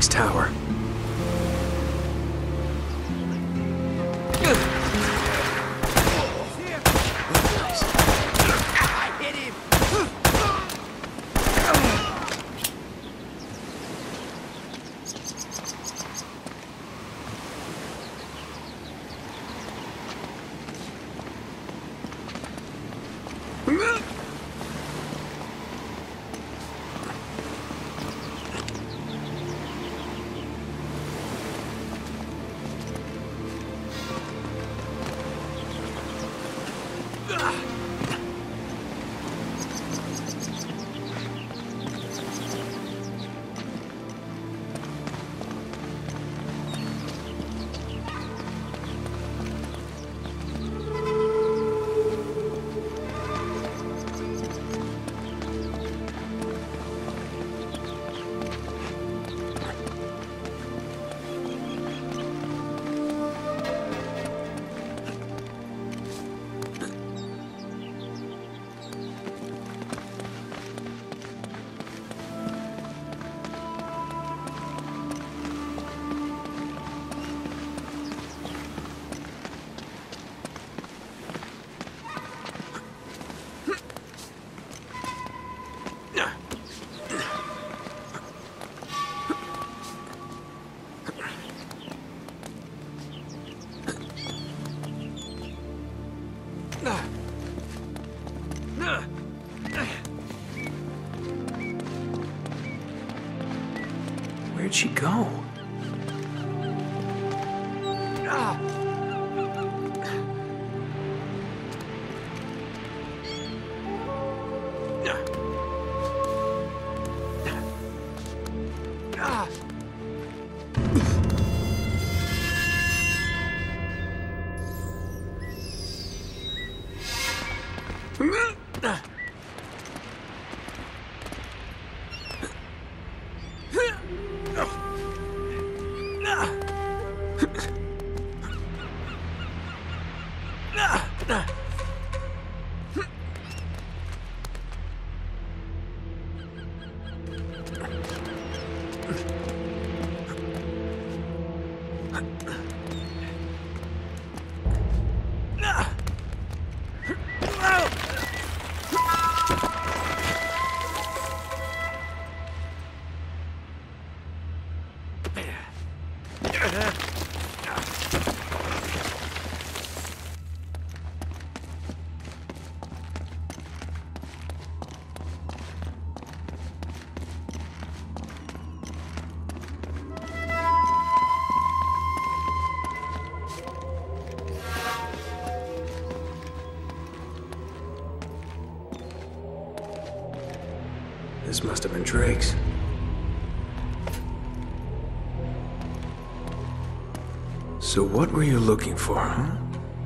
Drake's tower. Where'd she go? This must have been Drake's. So what were you looking for, huh?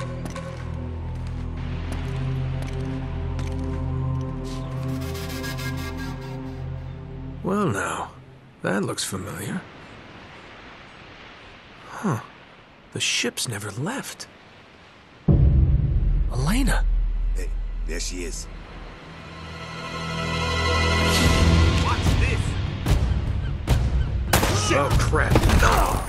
Well now, that looks familiar. Huh. The ship's never left. Elena! Hey, there she is. Oh, crap. No!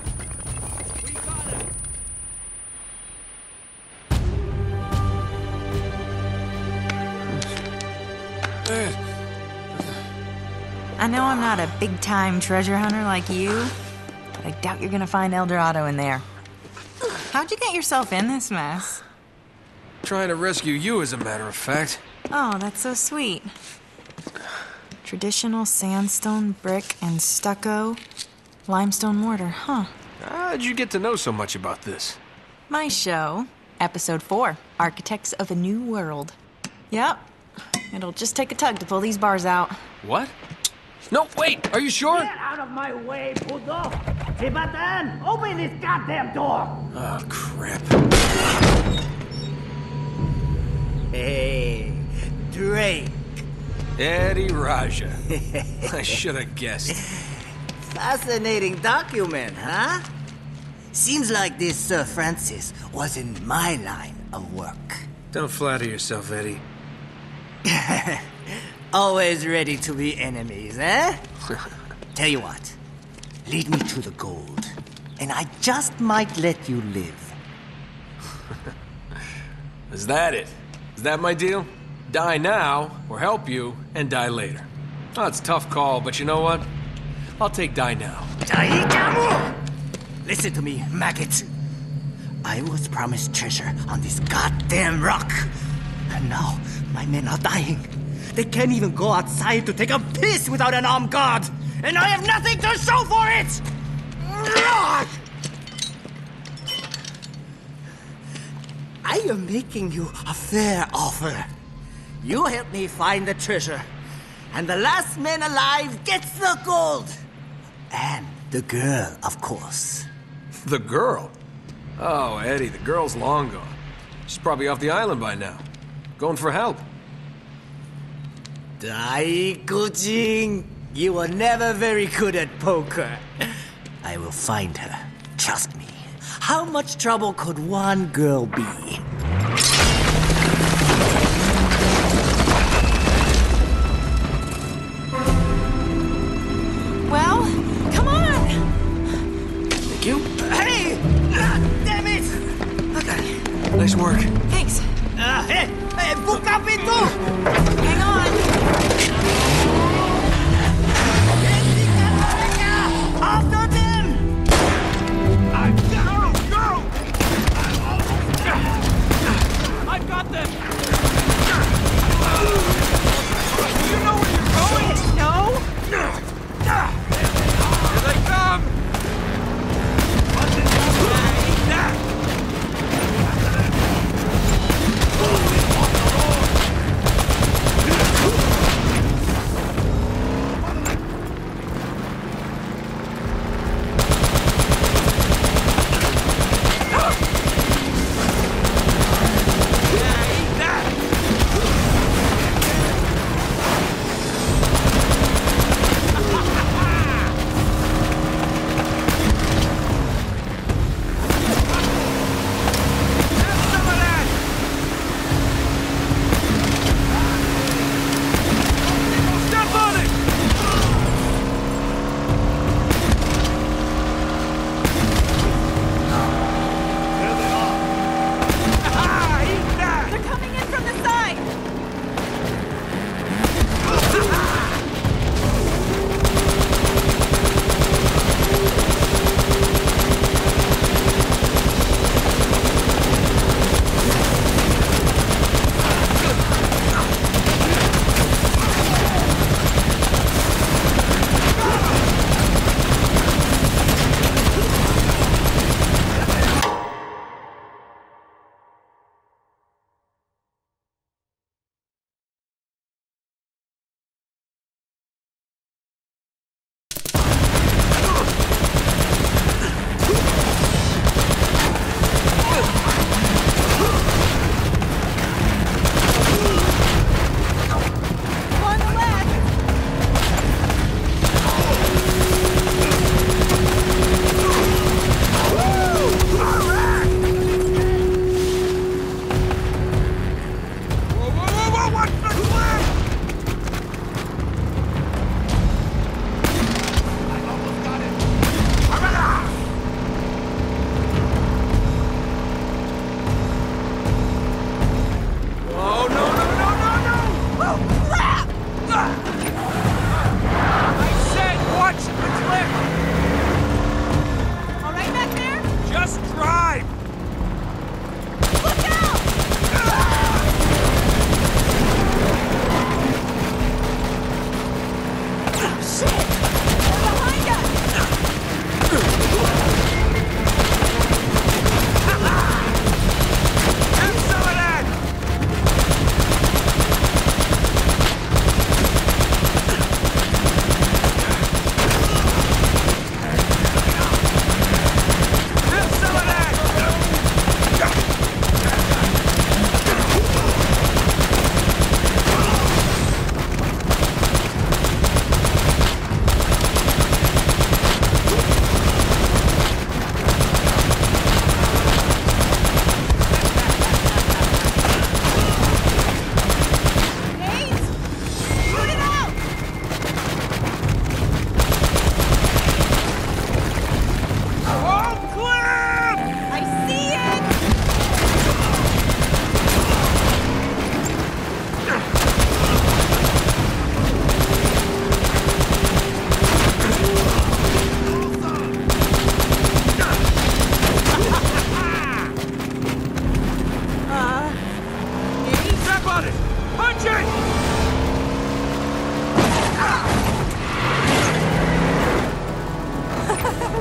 I know I'm not a big-time treasure hunter like you, but I doubt you're gonna find El Dorado in there. How'd you get yourself in this mess? Trying to rescue you, as a matter of fact. Oh, that's so sweet. Traditional sandstone, brick, and stucco. Limestone mortar, huh? How'd you get to know so much about this? My show, Episode 4, Architects of a New World. Yep. It'll just take a tug to pull these bars out. What? No, wait! Are you sure? Get out of my way, puto! Tibatan, open this goddamn door! Oh, crap. Hey, Drake. Eddie Raja. I should have guessed. Fascinating document, huh? Seems like this Sir Francis was in my line of work. Don't flatter yourself, Eddie. Always ready to be enemies, eh? Tell you what, Lead me to the gold, and I just might let you live. Is that it? Is that my deal? Die now, or help you, and die later. Oh, it's a tough call, but you know what? I'll take die now. Daikamu! Listen to me, maggot. I was promised treasure on this goddamn rock. And now, my men are dying. They can't even go outside to take a piss without an armed guard. And I have nothing to show for it! I am making you a fair offer. You help me find the treasure, and the last man alive gets the gold. And the girl, of course. The girl? Oh, Eddie, the girl's long gone. She's probably off the island by now. Going for help. Daikujin, you were never very good at poker. I will find her. Trust me. How much trouble could one girl be? Well, come on! Thank you. Hey! Damn it! Okay, Nice work. thanks. Hey! Hey! Buka pintu! Hang on. Hentikan mereka! After them! I've got them! You know where you're going? No? Here they come!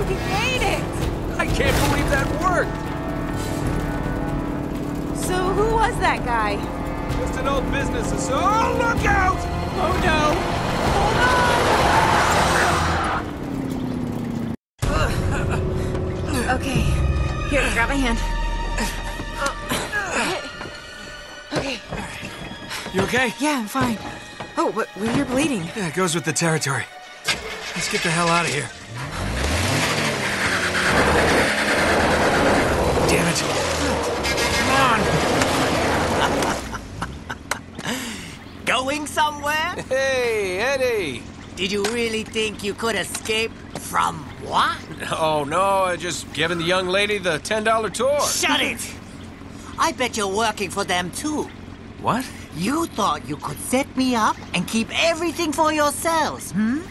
fucking made it! I can't believe that worked! So who was that guy? Just an old business associate. Oh, look out! Oh no! Hold on! Okay. Here, grab my hand. Okay. You okay? Yeah, I'm fine. Oh, but you're bleeding. Yeah, it goes with the territory. Let's get the hell out of here. Damn it. Come on! Going somewhere? Hey, Eddie! Did you really think you could escape from what? Oh, no, I just giving the young lady the $10 tour. Shut it! I bet you're working for them too. What? You thought you could set me up and keep everything for yourselves, hmm?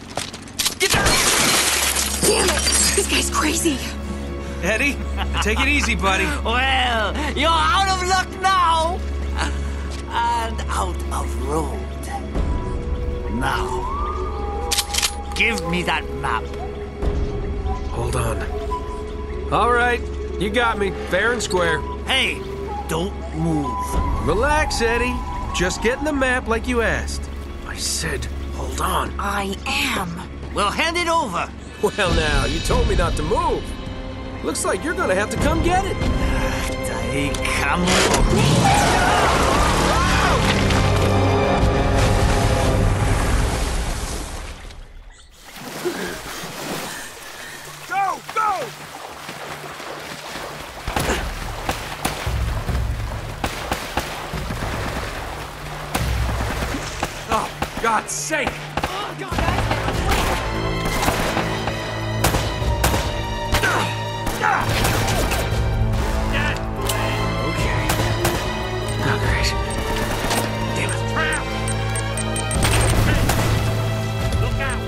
Damn it! This guy's crazy. Eddie, take it easy, buddy. Well, you're out of luck now! And out of road. Now, give me that map. Hold on. All right, you got me, fair and square. Hey, don't move. Relax, Eddie. Just getting the map like you asked. I said, hold on. I am. Well, hand it over. Well, now, you told me not to move. Looks like you're gonna have to come get it. Dai, come Go, go! Oh, God's sake! Okay. Oh, great. Damn it. Look out!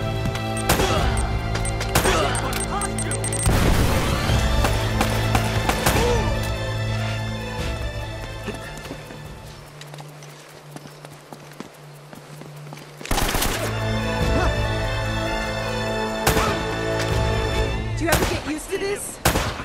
Do you ever get used to this?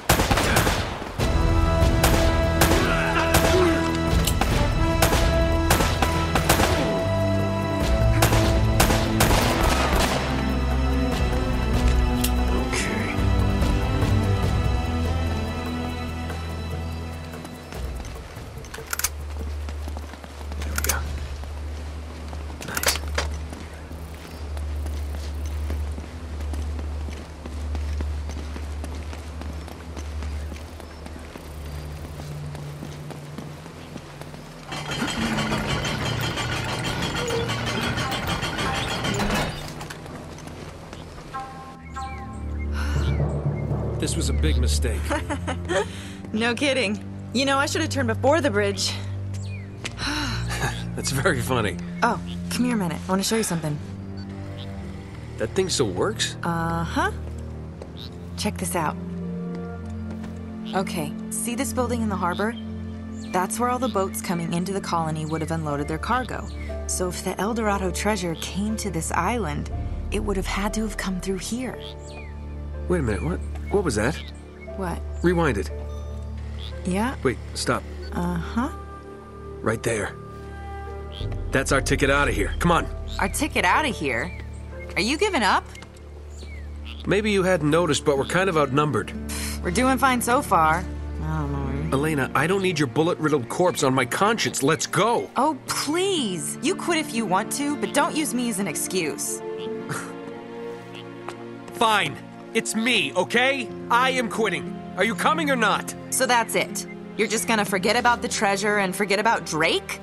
Okay. There we go. Nice. This was a big mistake. No kidding. You know, I should have turned before the bridge. That's very funny. Oh, come here a minute. I want to show you something. That thing still works? Uh-huh. Check this out. Okay, see this building in the harbor? That's where all the boats coming into the colony would have unloaded their cargo. So if the El Dorado treasure came to this island, it would have had to have come through here. Wait a minute, what? What was that? What? Rewind it. Yeah? Wait, stop. Uh-huh. Right there. That's our ticket out of here. Come on. Our ticket out of here? Are you giving up? Maybe you hadn't noticed, but we're kind of outnumbered. We're doing fine so far. I don't know. Elena, I don't need your bullet-riddled corpse on my conscience. Let's go. Oh, please. You quit if you want to, but don't use me as an excuse. Fine. It's me, okay? I am quitting. Are you coming or not? So that's it. You're just gonna forget about the treasure and forget about Drake?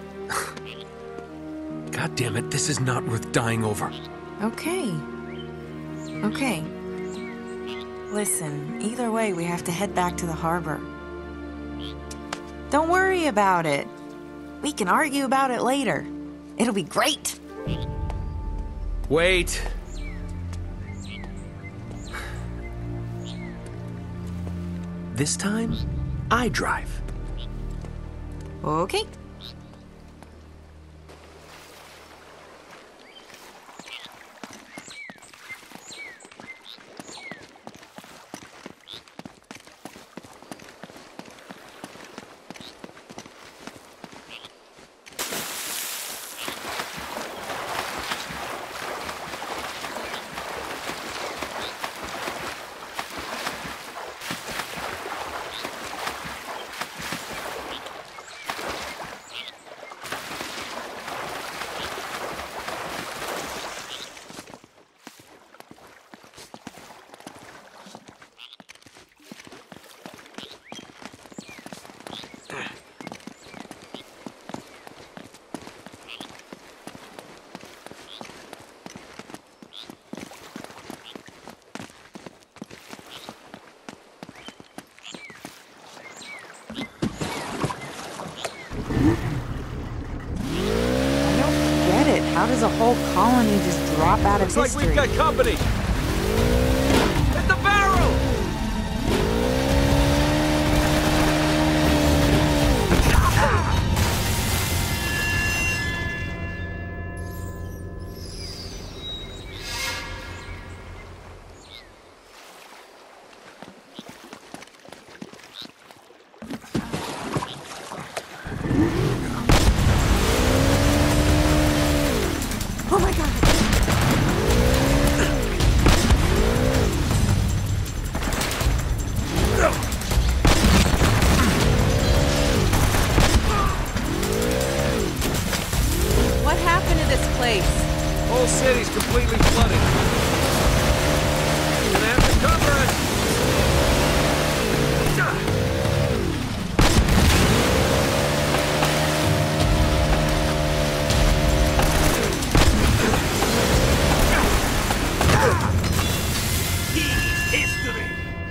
God damn it, this is not worth dying over. Okay. Okay. Listen, either way, we have to head back to the harbor. Don't worry about it. We can argue about it later. It'll be great. Wait. This time, I drive. Okay. does a whole colony just drop out of Looks like history? we've got company. Hit the barrel! Oh my god! What happened to this place? Whole city's completely flooded. Gonna have to cover it. History.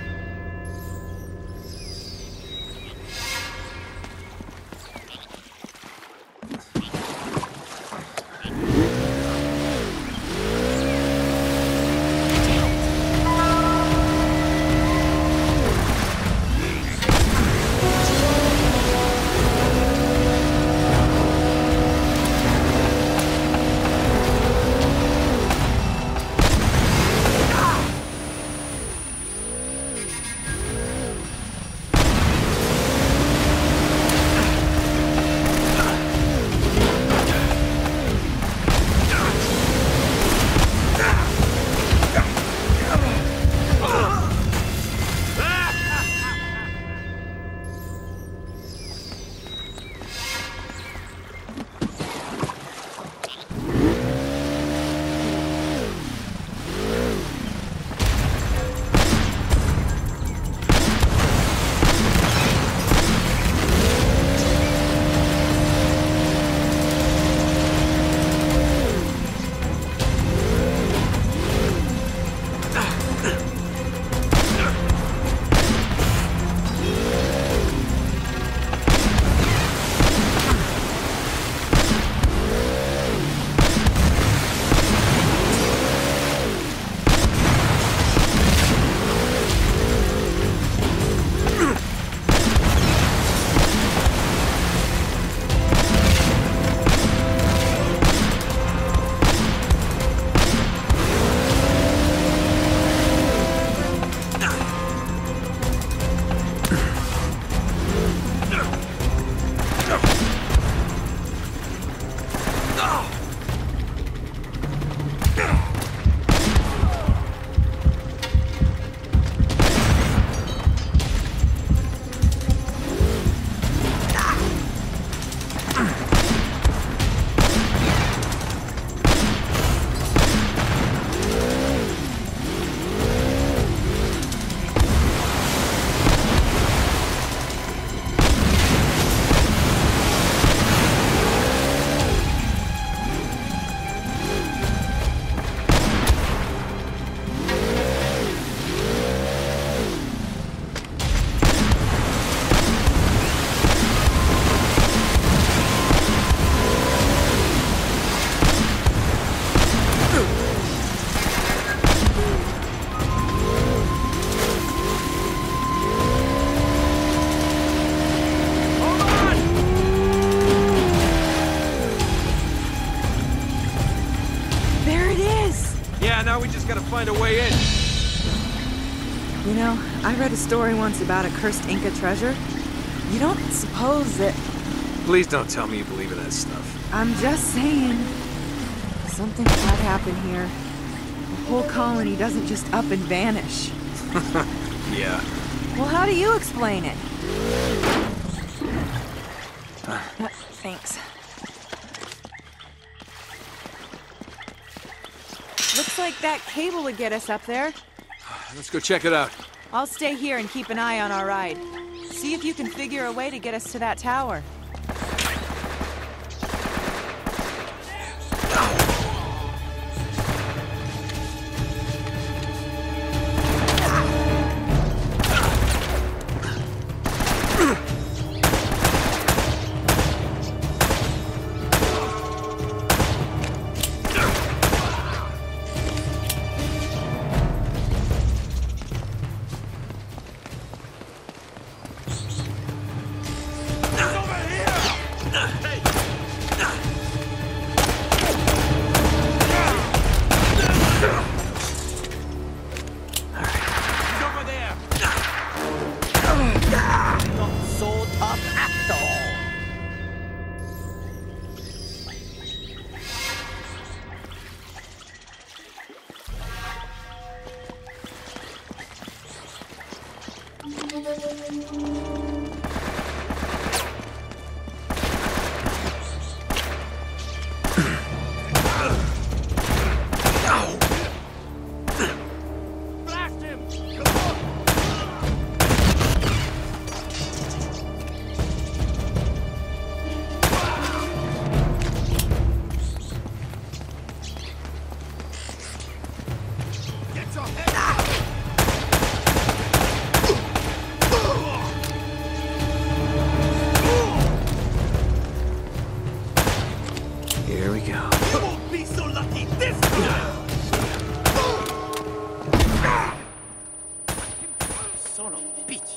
Now we just gotta find a way in. You know, I read a story once about a cursed Inca treasure. You don't suppose that... Please don't tell me you believe in that stuff. I'm just saying. Something bad happened here. The whole colony doesn't just up and vanish. Yeah. Well, how do you explain it? Thanks. Looks like that cable would get us up there. Let's go check it out. I'll stay here and keep an eye on our ride. See if you can figure a way to get us to that tower. Blast him! Here we go. You won't be so lucky this time! Son of a bitch!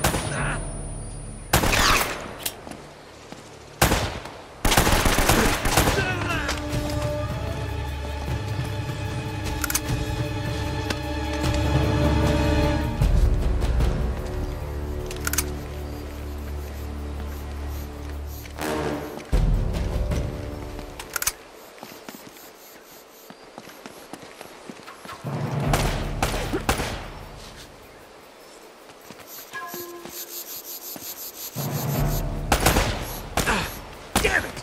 Damn it!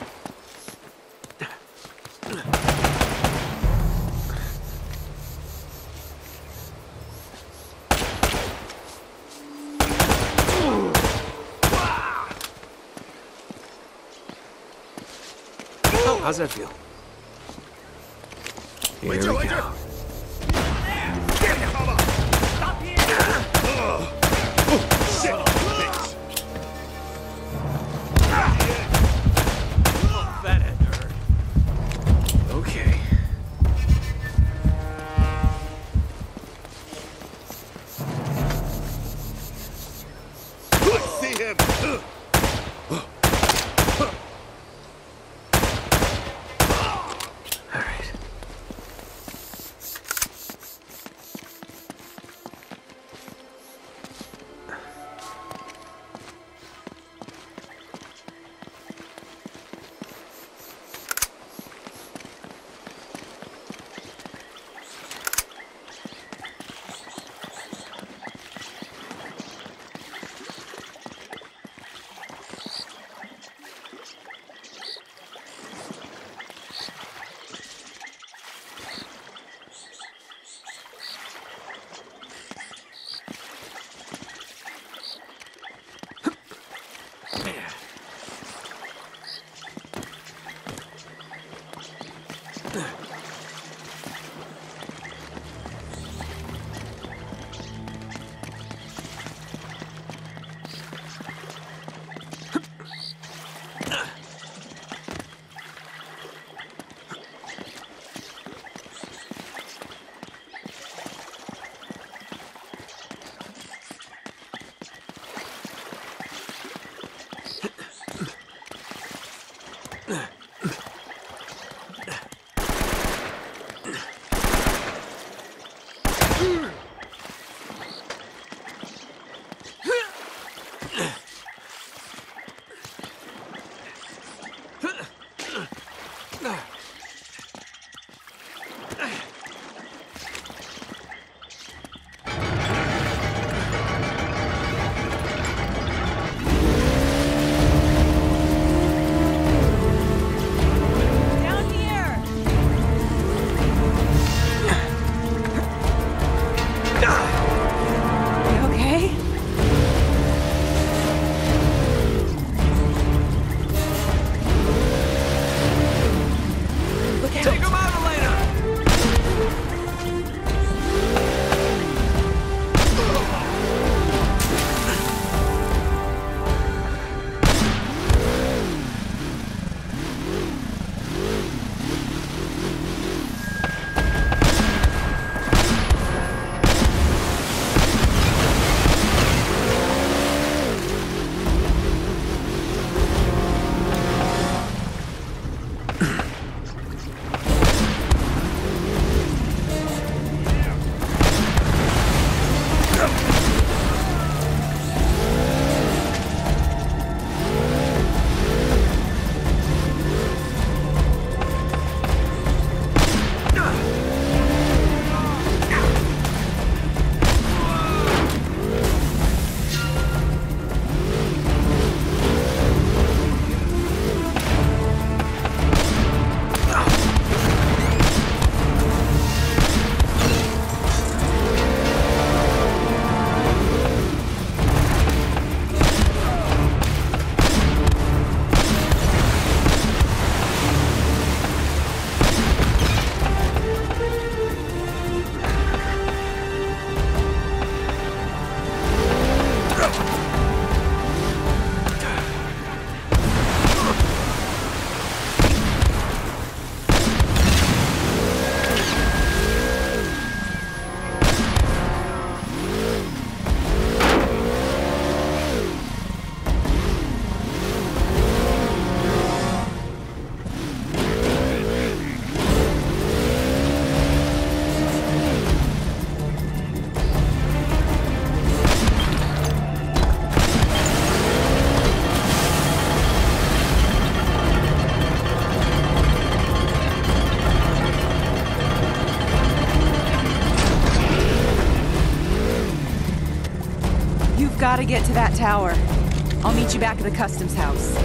Oh, how's that feel? Here we go. Stop here! That had to hurt. Okay. See him! All right. gotta get to that tower. I'll meet you back at the customs house.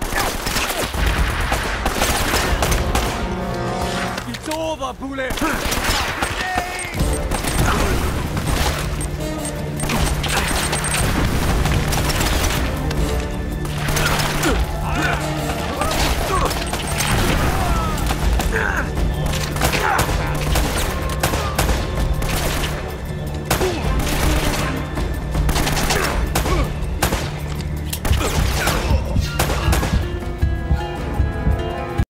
It's over, Bullet!